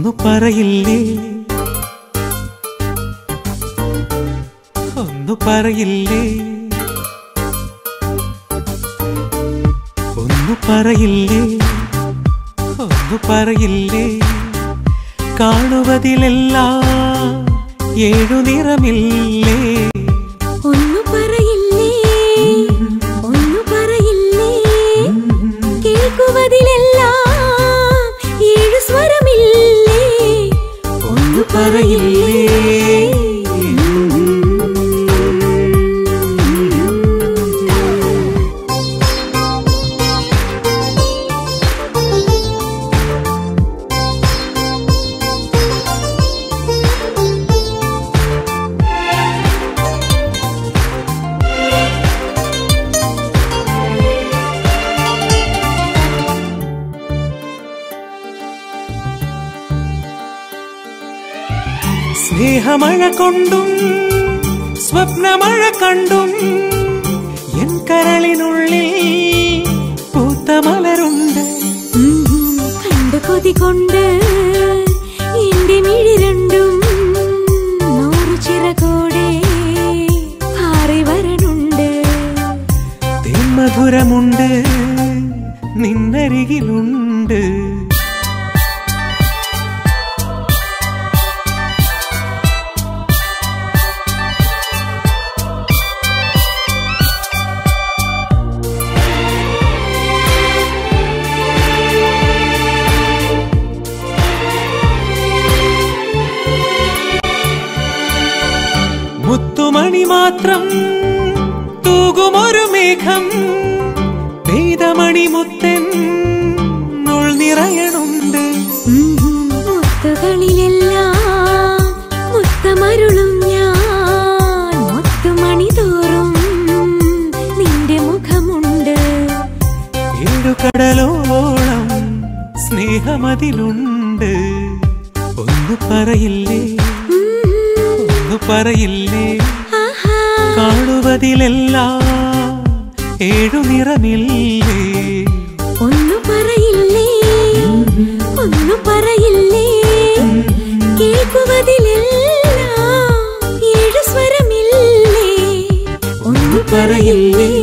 ഒന്നു പറയില്ലേ ഒന്നു പറയില്ലേ ഒന്നു പറയില്ലേ ഒന്നു പറയില്ലേ കാണുവതിലെല്ലാം ഏഴു നിറമില്ലേ ഒന്നു പറയില്ലേ ഒന്നു പറയില്ലേ കേൾക്കുവതിലെല്ലാം ഏഴു സ്വരമില്ലേ ഒന്നു പറയില്ലേ സ്നേഹമഴ കൊണ്ടും സ്വപ്നമഴ കണ്ടും എൻ കരളിനുള്ളിൽ പൂത്ത മലരുണ്ട് കണ്ടു കൊതി കൊണ്ട് എന്റെ മിഴി രണ്ടും നൂറു ചിറകോടെ പാറി വരനുണ്ട് തേന്മധുരമുണ്ട് നിന്നരികിലുണ്ട് മുത്തുമണി മാത്രം തൂകുമൊരു മേഘം പെയ്തമണി മുത്തൻ ഉൾ നിറയണുണ്ട് മുത്തുകളിലെല്ലാം മുത്തമരുളും ഞാൻ മുത്തുമണി തോറും നിന്റെ മുഖമുണ്ട് ഏഴു കടലോളം സ്നേഹമതിലുണ്ട് ഒന്നു പറയില്ലേ ഒന്നു പറയില്ലേ കാണുവതിലെല്ലാം ഏഴു നിറമില്ലേ ഒന്നു പറയില്ലേ ഒന്നു പറയില്ലേ കേൾക്കുവതിലെല്ലാം ഏഴു സ്വരമില്ലേ ഒന്നു പറയില്ലേ